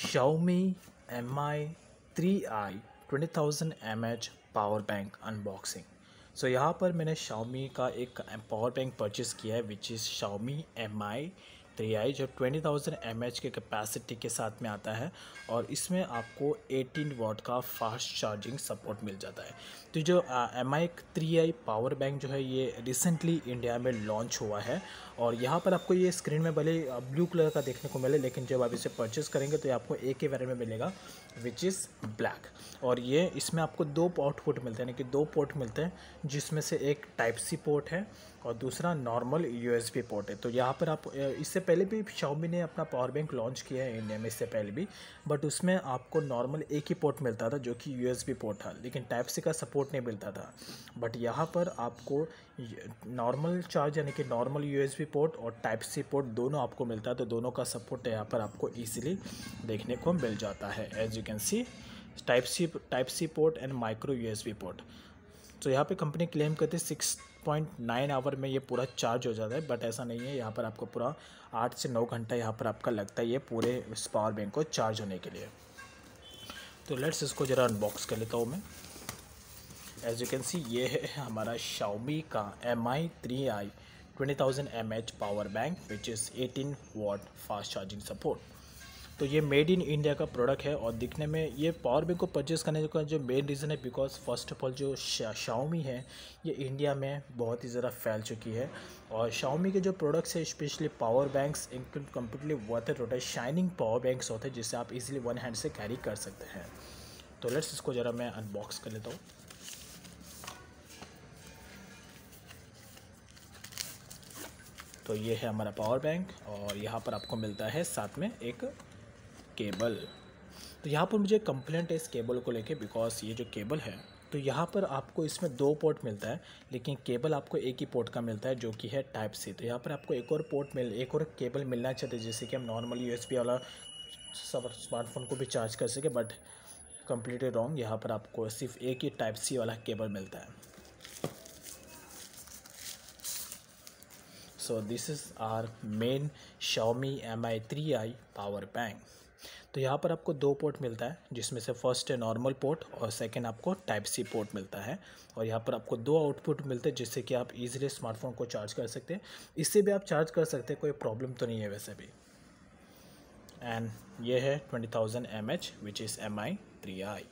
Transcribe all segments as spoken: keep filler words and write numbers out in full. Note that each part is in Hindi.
Xiaomi M I three I twenty thousand M H power bank unboxing. So यहाँ पर मैंने Xiaomi का एक पावर बैंक परचेज़ किया है which is Xiaomi M I three I जो ट्वेंटी थाउजेंड एम एच के कैपेसिटी के साथ में आता है और इसमें आपको एटीन वॉट का फास्ट चार्जिंग सपोर्ट मिल जाता है। तो जो M I three I power bank जो है ये रिसेंटली इंडिया में लॉन्च हुआ है और यहाँ पर आपको ये स्क्रीन में भले ब्लू कलर का देखने को मिले, लेकिन जब आप इसे परचेज़ करेंगे तो ये आपको एक ही वेरिएंट में मिलेगा विच इज़ ब्लैक। और ये इसमें आपको दो आउटपुट मिलते हैं, यानी कि दो पोर्ट मिलते हैं, जिसमें से एक टाइप सी पोर्ट है और दूसरा नॉर्मल यूएसबी पोर्ट है। तो यहाँ पर आप इससे पहले भी Xiaomi ने अपना पावर बैंक लॉन्च किया है इंडिया में इससे पहले भी, बट उसमें आपको नॉर्मल एक ही पोर्ट मिलता था जो कि यूएसबी पोर्ट था, लेकिन टाइप सी का सपोर्ट नहीं मिलता था। बट यहाँ पर आपको नॉर्मल चार्ज यानी कि नॉर्मल यूएसबी पोर्ट और टाइप सी पोर्ट दोनों आपको मिलता है। तो दोनों का सपोर्ट यहाँ पर आपको ईजिली देखने को मिल जाता है। As you can see type C type C port and micro USB port. तो यहाँ पे कंपनी क्लेम करती है सिक्स पॉइंट नाइन आवर में ये पूरा चार्ज हो जाता है, बट ऐसा नहीं है। यहाँ पर आपको पूरा आठ से नौ घंटा यहाँ पर आपका लगता है ये पूरे इस पावर बैंक को चार्ज होने के लिए। तो लेट्स इसको ज़रा अनबॉक्स कर लेता हूँ मैं। एज यू कैन सी ये है हमारा Xiaomi का M I three I twenty thousand M H power bank which is eighteen watt fast charging support. तो ये मेड इन इंडिया का प्रोडक्ट है और दिखने में ये पावर बैंक को परचेज़ करने का जो मेन रीज़न है बिकॉज फर्स्ट ऑफ ऑल जो Xiaomi है ये इंडिया में बहुत ही ज़्यादा फैल चुकी है और Xiaomi के जो प्रोडक्ट्स है स्पेशली पावर बैंक्स इनकम कम्प्लीटली वर्थ इट होता है। शाइनिंग पावर बैंक्स होते हैं जिससे आप इजीली वन हैंड से कैरी कर सकते हैं। तो लेट्स इसको ज़रा मैं अनबॉक्स कर लेता हूँ। तो ये है हमारा पावर बैंक और यहाँ पर आपको मिलता है साथ में एक केबल। तो यहाँ पर मुझे कंप्लेंट है इस केबल को लेके बिकॉज ये जो केबल है तो यहाँ पर आपको इसमें दो पोर्ट मिलता है, लेकिन केबल आपको एक ही पोर्ट का मिलता है जो कि है टाइप सी। तो यहाँ पर आपको एक और पोर्ट मिल एक और केबल मिलना चाहते हैं जिससे कि हम नॉर्मल यूएसबी वाला सब स्मार्टफोन को भी चार्ज कर सके, बट कम्प्लीटली रॉन्ग। यहाँ पर आपको सिर्फ एक ही टाइप सी वाला केबल मिलता है। So this is our main Xiaomi M I three I power bank. तो यहाँ पर आपको दो पोर्ट मिलता है जिसमें से फर्स्ट है नॉर्मल पोर्ट और सेकंड आपको टाइप सी पोर्ट मिलता है और यहाँ पर आपको दो आउटपुट मिलते हैं जिससे कि आप इजीली स्मार्टफोन को चार्ज कर सकते हैं। इससे भी आप चार्ज कर सकते हैं, कोई प्रॉब्लम तो नहीं है वैसे भी। एंड ये है twenty thousand M H which is M I three I.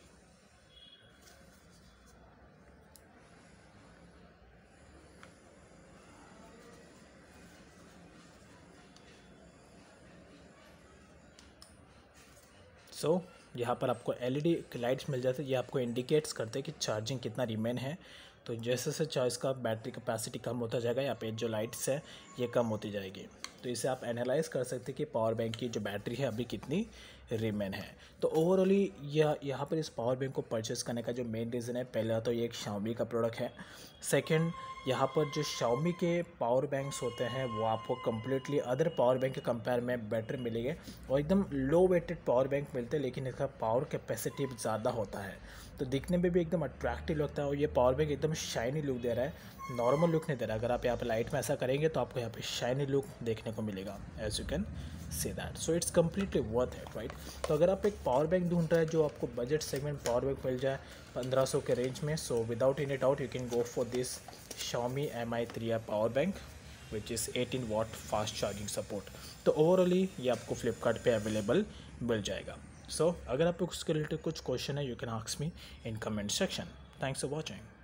So so, यहाँ पर आपको एलईडी लाइट्स मिल जाती है, ये आपको इंडिकेट्स करते हैं कि चार्जिंग कितना रिमेन है। तो जैसे जैसे चार्ज का बैटरी कैपेसिटी कम होता जाएगा यहाँ पे जो लाइट्स है ये कम होती जाएगी। तो इसे आप एनालाइज कर सकते हैं कि पावर बैंक की जो बैटरी है अभी कितनी रिमेन है। तो ओवरऑली यह यहाँ पर इस पावर बैंक को परचेज़ करने का जो मेन रीज़न है, पहला तो ये एक Xiaomi का प्रोडक्ट है। सेकंड, यहाँ पर जो Xiaomi के पावर बैंक्स होते हैं वो आपको कम्प्लीटली अदर पावर बैंक के कंपेयर में बेटर मिलेंगे और एकदम लो वेटेड पावर बैंक मिलते हैं, लेकिन इसका पावर कैपेसिटी ज़्यादा होता है तो दिखने में भी एकदम अट्रैक्टिव लगता है। और ये पावर बैंक एकदम शाइनी लुक दे रहा है, नॉर्मल लुक नहीं दे रहा। अगर आप यहाँ पर लाइट में ऐसा करेंगे तो आपको यहाँ पे शाइनी लुक देखने को मिलेगा, as you can see that. So it's completely worth it, right. तो अगर आप एक पावर बैंक ढूंढ रहे हैं जो आपको बजट सेगमेंट पावर बैंक मिल जाए पंद्रह सौ के रेंज में, so without any doubt you can go for this Xiaomi M I three I power bank which is eighteen watt fast charging support. तो ओवरऑली ये आपको फ्लिपकार्ट पे अवेलेबल मिल जाएगा। सो so, अगर आपको उसके रिलेटेड कुछ क्वेश्चन है you can ask me in comment section. Thanks for watching.